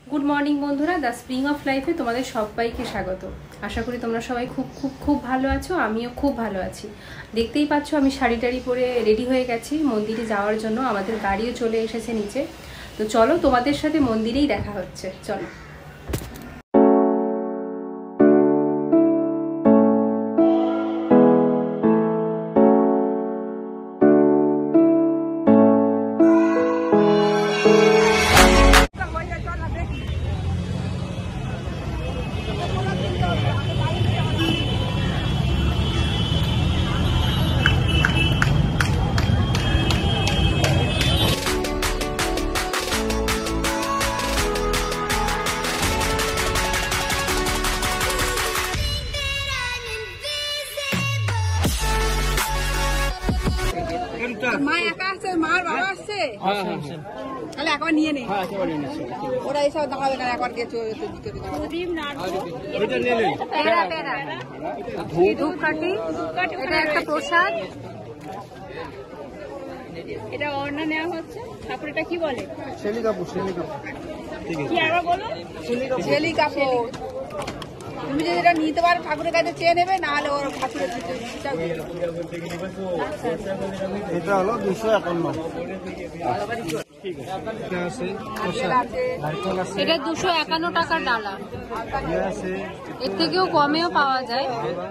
Good morning বন্ধুরা, the spring of লাইফে তোমাদের সবাইকে স্বাগত। আশা করি তোমরা সবাই খুব ভালো আছো। আমিও খুব ভালো আছি। দেখতেই পাচ্ছ আমি শাড়ি টাড়ি পরে রেডি হয়ে গেছি মন্দিরে যাওয়ার জন্য। আমাদের গাড়িও চলে এসেছে নিচে। তো চলো তোমাদের সাথে মন্দিরেই দেখা হচ্ছে, চলো। মা একা আছে, মার বাবা আসছে, তাহলে একবার নিয়ে নে। ওরা এসব দাঁড়াবে না, একবার গেছে ধূপকাঠি, এটা একটা প্রসাদ। এটা অর্ণা নেওয়া হচ্ছে। তারপর এটা কি বলে? ছেলি কাপড়। কি আবার বলো? ছেলি কাপড়। তুমি যদি এটা নিতে পারো ঠাকুরের কাছে চেয়ে নেবে, না হলে ওর ঠাকুরের এটা হলো 251। এটা 251 টাকার ডালা। এর থেকেও কমেও পাওয়া যায়।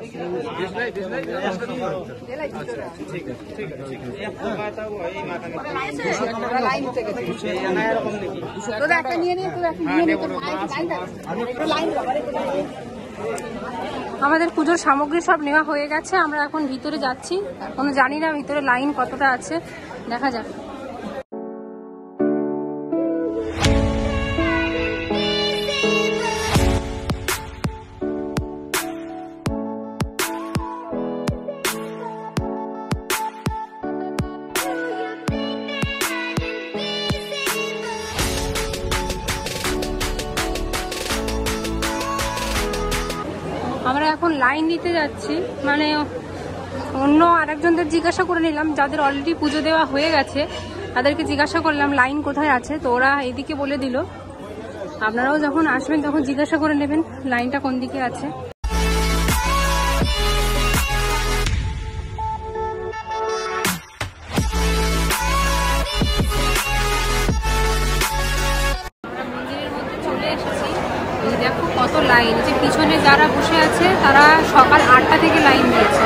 একটা নিয়ে নিয়ে আমাদের পুজোর সামগ্রী সব নেওয়া হয়ে গেছে। আমরা এখন ভিতরে যাচ্ছি। এখনো জানি না ভিতরে লাইন কতটা আছে, দেখা যাক। আমরা এখন লাইন দিতে যাচ্ছি, মানে অন্য আরেকজনদের জিজ্ঞাসা করে নিলাম, যাদের অলরেডি পুজো দেওয়া হয়ে গেছে তাদেরকে জিজ্ঞাসা করলাম লাইন কোথায় আছে। তো ওরা এদিকে বলে দিল। আপনারাও যখন আসবেন তখন জিজ্ঞাসা করে নেবেন লাইনটা কোন দিকে আছে। দেখো কত লাইন, যে পিছনে যারা বসে আছে তারা সকাল 8টা থেকে লাইন দিয়েছে।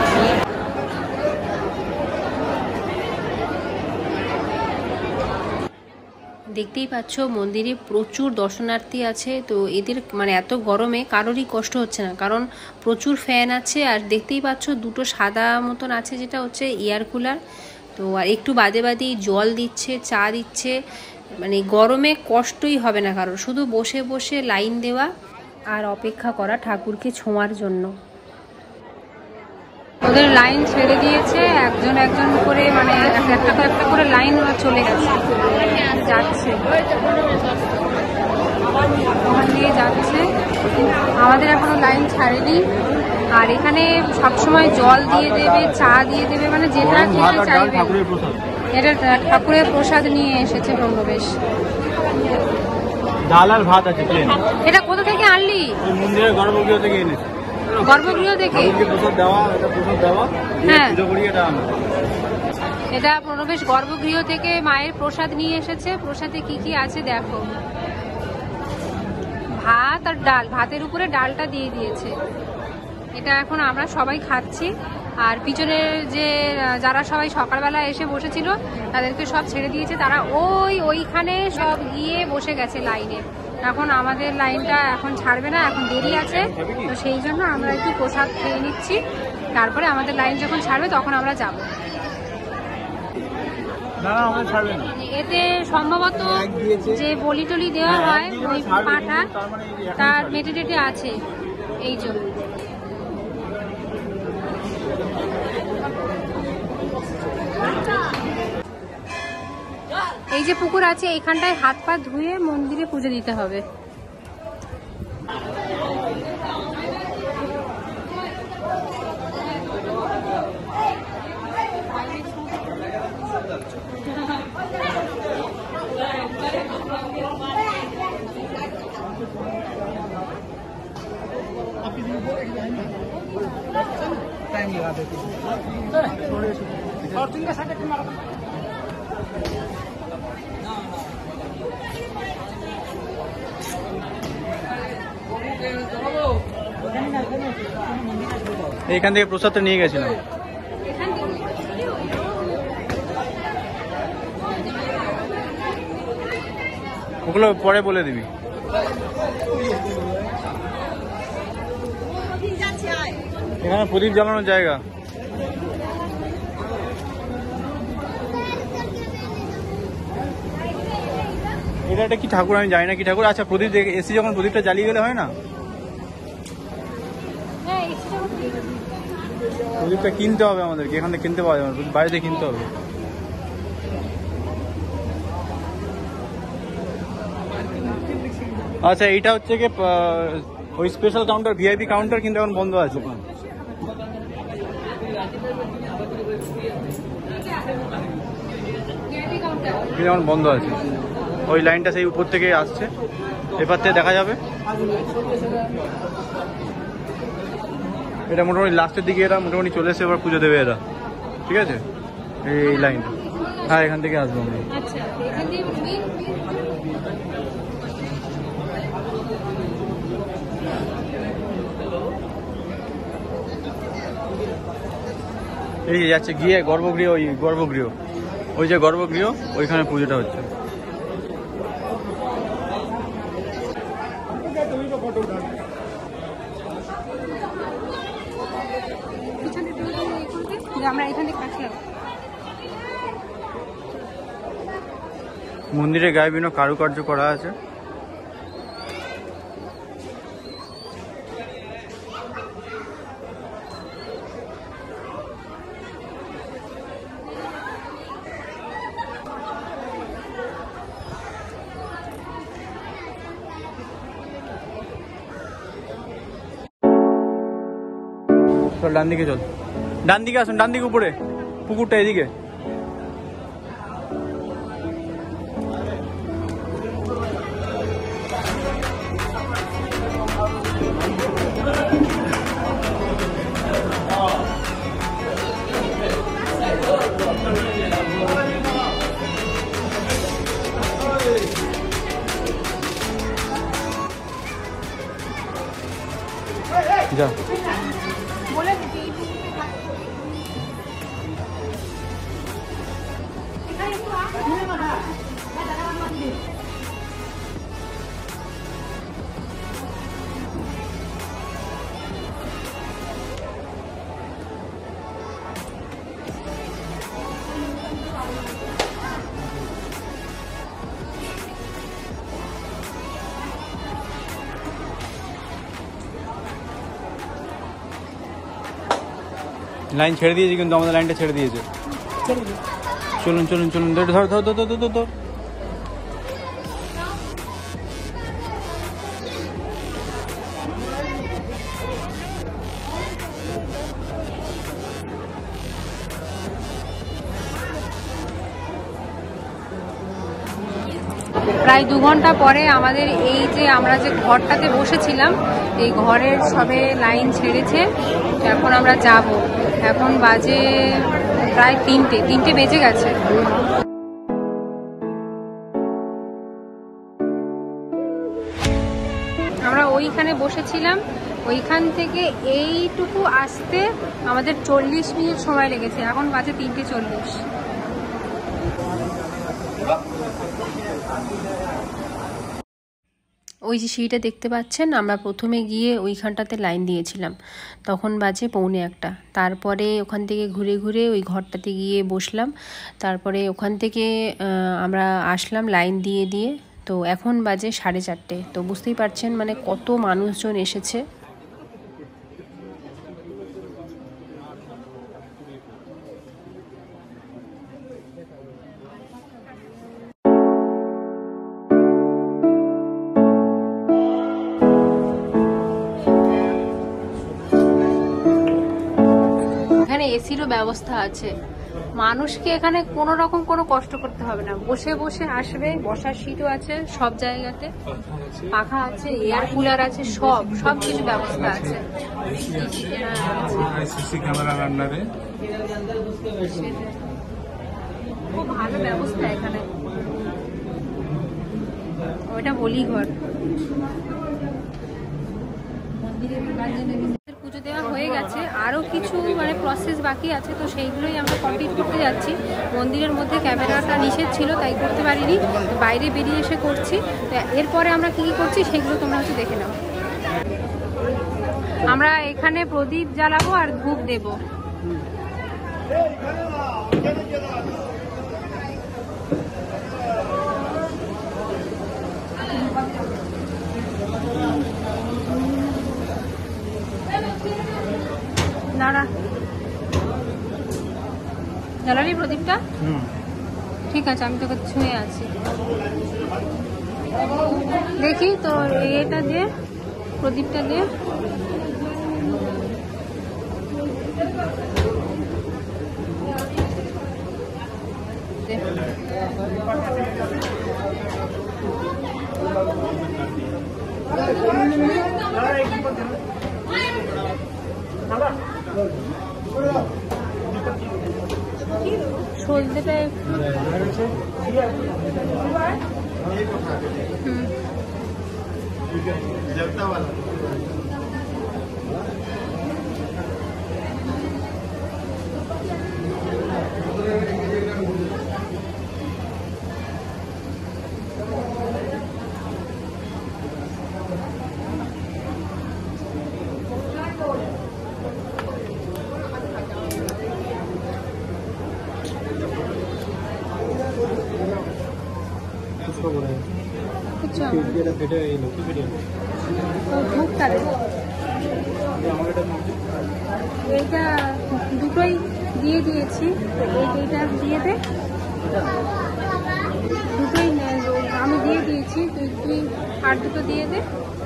দেখতেই পাচ্ছ মন্দিরে প্রচুর দর্শনার্থী আছে। তো এদের মানে এত গরমে কারোরই কষ্ট হচ্ছে না, কারণ প্রচুর ফ্যান আছে। আর দেখতেই পাচ্ছ দুটো সাদা মতন আছে, যেটা হচ্ছে এয়ার কুলার। তো আর একটু বাদে বাদেই জল দিচ্ছে, চা দিচ্ছে। মানে গরমে কষ্টই হবে না কারোর, শুধু বসে বসে লাইন দেওয়া আর অপেক্ষা করা ঠাকুরকে ছোঁয়ার জন্য। ওদের লাইন ছেড়ে দিয়েছে, একজন একজন করে, মানে একটা করে লাইন চলে গেছে, যাচ্ছে ওখান দিয়ে যাচ্ছে। আমাদের এখনো লাইন ছাড়েনি। আর এখানে সবসময় জল দিয়ে দেবে, চা দিয়ে দেবে, মানে যেটা খেতে চাইবে। এটা ঠাকুরের প্রসাদ নিয়ে এসেছে ব্রহ্মবেশ। ডাল আর ভাত আছে প্লেন। এটা কোথা থেকে আনলি? মন্দিরের গর্ভগৃহ থেকে এনেছি। গর্ভগৃহ থেকে? প্রসাদ দেওয়া, এটা প্রসাদ দেওয়া। হ্যাঁ, পুজো করি এটা আমরা। এটা প্রণবেশ গর্ভগৃহ থেকে মায়ের প্রসাদ নিয়ে এসেছে। প্রসাদে কি কি আছে দেখো, ভাত আর ডাল, ভাতের উপরে ডালটা দিয়ে দিয়েছে। এটা এখন আমরা সবাই খাচ্ছি। আর পিছনের যে যারা সবাই সকালবেলা এসে বসেছিল তাদেরকে সব ছেড়ে দিয়েছে, তারা ওইখানে সব গিয়ে বসে গেছে লাইনে। এখন আমাদের লাইনটা এখন ছাড়বে না, এখন দেরি আছে। তো সেই জন্য আমরা একটু প্রসাদ খেয়ে নিচ্ছি, তারপরে আমাদের লাইন যখন ছাড়বে তখন আমরা যাব। এতে সম্ভবত যে বলি টলি দেওয়া হয় ওই পাঁঠা, তার মেটে টেটে আছে, এই জন্য। এই যে পুকুর আছে, এখানটায় হাত পা ধুয়ে মন্দিরে পুজো দিতে হবে। टाइम लगा देती है। और जिनका साथ एक मारा এখান থেকে প্রসাদটা নিয়ে গেছিলাম। ওগুলো পরে বলে দিবি। এখানে প্রদীপ জ্বালানোর জায়গা। এটা একটা কি ঠাকুর আমি জানি না কি ঠাকুর। আচ্ছা প্রদীপ এসি যখন প্রদীপটা জ্বালিয়ে গেলে হয় না, প্রদীপটা কিনতে হবে আমাদেরকে, এখান থেকে কিনতে পাওয়া যাবে না, বাইরে থেকে কিনতে হবে। আচ্ছা এইটা হচ্ছে কি ওই স্পেশাল কাউন্টার, ভিআইপি কাউন্টার, কিন্তু এখন বন্ধ আছে। কিন্তু এখন বন্ধ আছে। ওই লাইনটা সেই উপর থেকে আসছে, এবার থেকে দেখা যাবে। এটা মোটামুটি লাস্টের দিকে এরা মোটামুটি চলে এসে এবার পুজো দেবে এরা, ঠিক আছে? এই লাইনটা, হ্যাঁ এখান থেকে আসবো আমরা। এই যাচ্ছে গিয়ে গর্ভগৃহ, ওই গর্ভগৃহ, ওই যে গর্ভগৃহ, ওইখানে পুজোটা হচ্ছে। আমরা এখানে কাটলাম। মন্দিরের গায়ে বিভিন্ন কারুকার্য করা আছে। চল ডান দিকে, চল ডান দিকে আসুন, ডান দিকে উপরে পুকুরটা এদিকে। যা লাইন ছেড়ে দিয়েছে, কিন্তু আমাদের লাইনটা ছেড়ে দিয়েছে। চলুন চলুন চলুন, ধর ধর ধর ধর ধর ধর। প্রায় 2 ঘন্টা পরে আমাদের এই যে আমরা যে ঘরটাতে বসেছিলাম, এই ঘরের সবে লাইন ছেড়েছে। এখন আমরা যাব, এখন বাজে প্রায় 3টে বেজে গেছে। আমরা ওইখানে বসেছিলাম, ওইখান থেকে এইটুকু আসতে আমাদের 40 মিনিট সময় লেগেছে। এখন বাজে 3:40। ওই যে সিঁড়িটা দেখতে পাচ্ছেন, আমরা প্রথমে গিয়ে ওইখানটাতে লাইন দিয়েছিলাম, তখন বাজে 1:45। তারপরে ওখান থেকে ঘুরে ঘুরে ওই ঘরটাতে গিয়ে বসলাম। তারপরে ওখান থেকে আমরা আসলাম লাইন দিয়ে দিয়ে। তো এখন বাজে 4:30। তো বুঝতেই পারছেন মানে কত মানুষজন এসেছে। এখানে এসিরও ব্যবস্থা আছে। মানুষকে এখানে কোনো রকম কোনো কষ্ট করতে হবে না, বসে বসে আসবে, বসার সিটও আছে সব জায়গাতে, পাখা আছে, এয়ার কুলার আছে, সব কিছু ব্যবস্থা আছে। খুব ভালো ব্যবস্থা এখানে। ওইটা বলি ঘর। পুজো দেওয়া হয়ে গেছে, আরও কিছু মানে প্রসেস বাকি আছে, তো সেইগুলোই আমরা কমপ্লিট করতে যাচ্ছি। মন্দিরের মধ্যে ক্যামেরাটা নিষেধ ছিল, তাই করতে পারিনি, বাইরে বেরিয়ে এসে করছি। এরপরে আমরা কি করছি সেগুলো তোমরা হচ্ছে দেখে নাও। আমরা এখানে প্রদীপ জ্বালাবো আর ধূপ দেবো। দাঁড়া, জ্বালালি প্রদীপটা? ঠিক আছে, আমি তোকে ছুঁয়ে আছি। দেখি তো এটা দিয়ে, প্রদীপটা দিয়ে। সলতেটা এইটা দুটোই দিয়ে দিয়েছি, এইটা দিয়ে দে, দুটোই আমি দিয়ে দিয়েছি, তুই আর দুটো দিয়ে দে।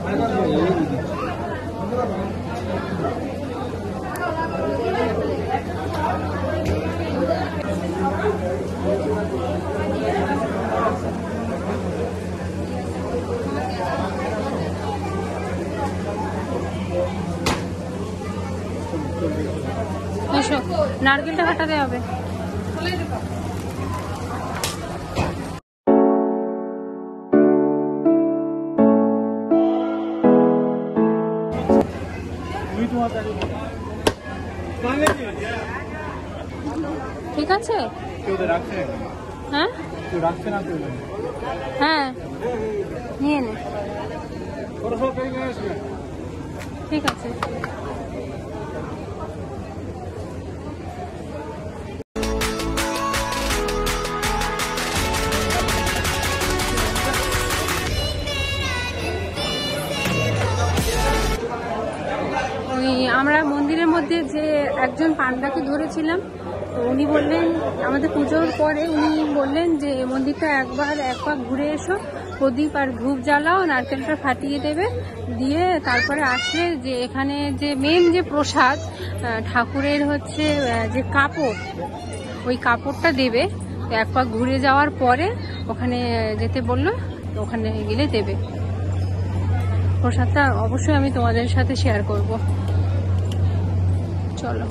এসো, নারকেলটা কাটাতে হবে। ঠিক আছে, হ্যাঁ হ্যাঁ নিয়ে নে, ঠিক আছে। আমরা মন্দিরের মধ্যে যে একজন পান্ডাকে ধরেছিলাম, তো উনি বললেন আমাদের পুজোর পরে উনি বললেন যে মন্দিরটা এক পাক ঘুরে এসো, প্রদীপ আর ধূপ জ্বালাও, নারকেলটা ফাটিয়ে দেবে, দিয়ে তারপরে আসলে যে এখানে যে মেন যে প্রসাদ ঠাকুরের হচ্ছে যে কাপড়, ওই কাপড়টা দেবে। তো এক পাক ঘুরে যাওয়ার পরে ওখানে যেতে বললো, ওখানে গেলে দেবে। প্রসাদটা অবশ্যই আমি তোমাদের সাথে শেয়ার করব। চলো,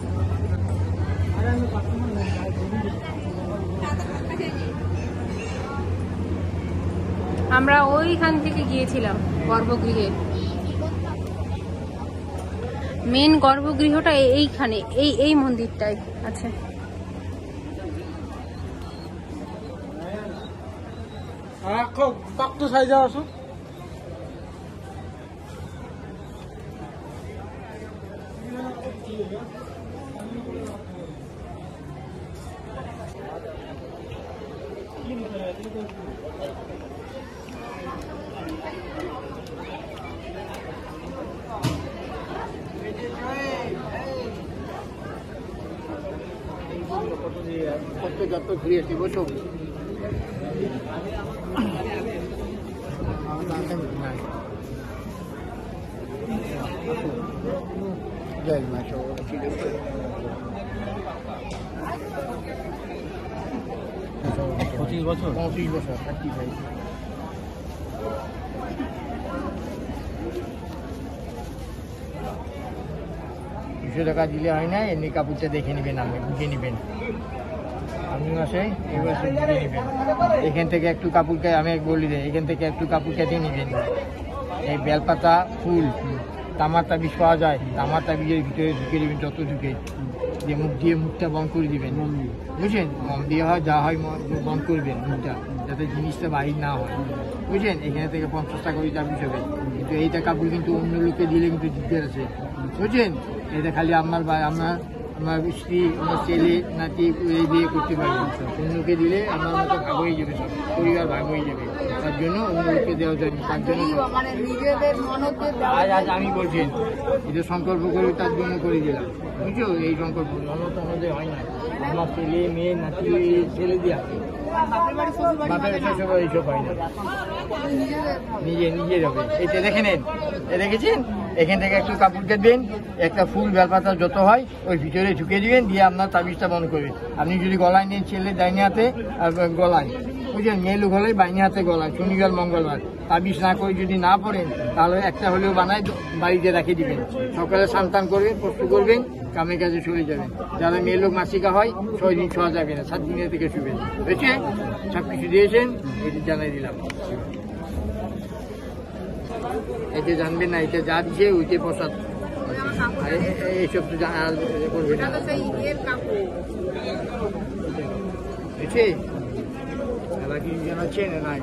আমরা ওইখান থেকে গিয়েছিলাম গর্ভগৃহে। মেন গর্ভগৃহটা এইখানে, এই মন্দিরটাই আছে। 35 বছর 35। 200 টাকা দিলে হয় না, এমনি কাপড়টা দেখে নেবেন, আপনি বুঝে নেবেন। আপনি মাসে এবার বুঝে নেবেন। এখান থেকে একটু কাপড় আমি বলি দেয়, এখান থেকে একটু কাপড় কেটে নেবেন। এই বেলপাতা ফুল তামার তাবিজ পাওয়া যায়, তামার তাবিজের ভিতরে ঢুকে দেবেন, যত ঢুকে যে মুখ দিয়ে মুখটা বন্ধ করে দিবেন, বুঝছেন? মম দিয়ে হয় যা হয় বন্ধ করবেন মুখটা, যাতে জিনিসটা বাহির না হয়, বুঝছেন? এখানে থেকে 50 টাকা করে তাবিজ হবে, কিন্তু এইটা কাপড় কিন্তু অন্য লোককে দিলে কিন্তু দিকদার আছে, বুঝছেন? এটা খালি আপনার আমার স্ত্রী, আমার ছেলে নাতি এই বিয়ে করতে পারবে, অন্যকে দিলে আমার মতো ভাগ হয়ে যাবে, সব পরিবার ভাগ হয়ে যাবে, তার জন্য অন্য লোককে দেওয়া যায় না, তার জন্য আজ আমি বলছেন এটা সংকল্প করে তার জন্য করে দিলাম, বুঝছো? এই সংকল্প ননদ আমাদের হয় না, আমার ছেলে মেয়ে নাতি ছেলে দিয়া বাপের শ্বশুর এইসব হয় না, নিজে হবে। এটা দেখে নেন, এ দেখেছেন? এখান থেকে একটু কাপড় কাটবেন, একটা ফুল বেলপাতা যত হয় ওই ভিতরে ঢুকে দিবেন, দিয়ে আপনার তাবিজটা বন্ধ করবেন। আপনি যদি গলায় নেন, ছেলে ডাইনে হাতে আর গলায়, বুঝলেন? মেয়ে লোক হলে বাইনে হাতে গলায়, শনিবার মঙ্গলবার তাবিজ না করে যদি না পড়েন, তাহলে একটা হলেও বানায় বাড়িতে রেখে দিবেন, সকালে স্নান করবেন, প্রস্তুত করবেন, কামে কাজে চলে যাবেন। যারা মেয়ে লোক মাসিকা হয় 6 দিন ছোঁয়া যাবে না, 7 দিনের থেকে শুবেন, বুঝছে? সব কিছু দিয়েছেন, এটি জানাই দিলাম। এটা জানবেন না, এটা যা দিচ্ছে ওইটাই প্রসাদ, এইসব তো করবে না, বুঝছে? এবার কি জানাচ্ছেন নাই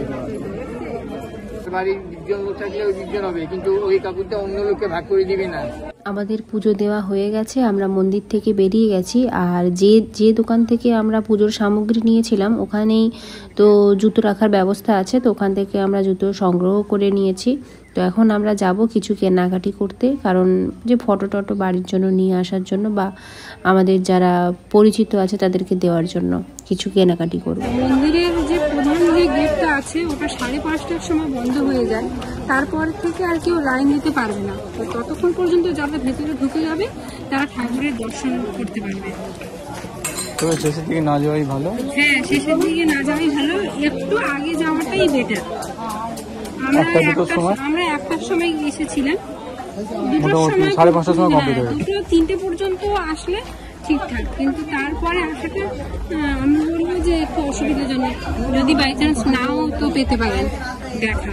বাড়ির বিজ্ঞান লোক থাকলে ওই বিজ্ঞান হবে, কিন্তু ওই কাপড়টা অন্য লোককে ভাগ করে দিবে না। আমাদের পুজো দেওয়া হয়ে গেছে, আমরা মন্দির থেকে বেরিয়ে গেছি। আর যে দোকান থেকে আমরা পুজোর সামগ্রী নিয়েছিলাম ওখানেই তো জুতো রাখার ব্যবস্থা আছে, তো ওখান থেকে আমরা জুতো সংগ্রহ করে নিয়েছি। তো এখন আমরা যাব কিছু কেনাকাটি করতে, কারণ যে ফটো টটো বাড়ির জন্য নিয়ে আসার জন্য, বা আমাদের যারা পরিচিত আছে তাদেরকে দেওয়ার জন্য কিছু কেনাকাটি করব। মন্দিরের যে প্রধান যে গেটটা আছে ওটা 5:30টার সময় বন্ধ হয়ে যায়, তারপর থেকে আর কেউ লাইন দিতে পারবে না। তো ততক্ষণ পর্যন্ত যারা ভেতরে ঢুকে যাবে তারা ঠাকুরের দর্শন করতে পারবে। তবে শেষের দিকে না যাওয়াই ভালো। হ্যাঁ, শেষের দিকে না যাওয়াই ভালো, একটু আগে যাওয়াটাই বেটার। আমরা 1টার সময় এসেছিলাম, 5:30টার সময় কমপ্লিট হয়ে গেছে। 2-3টে পর্যন্ত আসলে ঠিকঠাক, কিন্তু তারপরে আসাটা আমি বলবো যে একটু অসুবিধাজনক, যদি বাই চান্স নাও তো পেতে পারেন দেখা।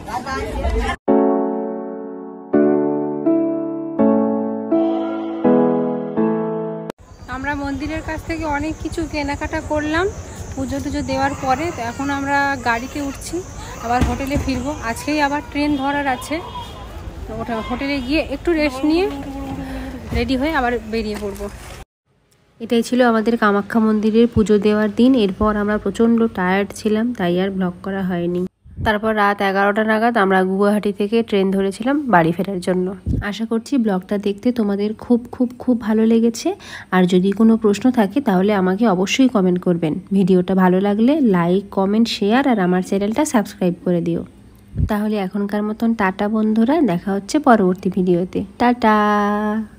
আমরা মন্দিরের কাছ থেকে অনেক কিছু কেনাকাটা করলাম পুজো টুজো দেওয়ার পরে। তো এখন আমরা গাড়িতে উঠছি, আবার হোটেলে ফিরবো। আজকেই আবার ট্রেন ধরার আছে, তো ওটা হোটেলে গিয়ে একটু রেস্ট নিয়ে রেডি হয়ে আবার বেরিয়ে পড়বো। এটাই ছিল আমাদের কামাখ্যা মন্দিরের পুজো দেওয়ার দিন। এরপর আমরা প্রচণ্ড টায়ার্ড ছিলাম, তাই আর ব্লগ করা হয়নি। তারপর রাত 11টা নাগাদ আমরা গুয়াহাটি থেকে ট্রেন ধরেছিলাম বাড়ি ফেরার জন্য। আশা করছি ব্লগটা দেখতে তোমাদের খুব খুব খুব ভালো লেগেছে। আর যদি কোনো প্রশ্ন থাকে তাহলে আমাকে অবশ্যই কমেন্ট করবেন। ভিডিওটা ভালো লাগলে লাইক, কমেন্ট, শেয়ার আর আমার চ্যানেলটা সাবস্ক্রাইব করে দিও। তাহলে এখনকার মতন টাটা বন্ধুরা, দেখা হচ্ছে পরবর্তী ভিডিওতে। টাটা।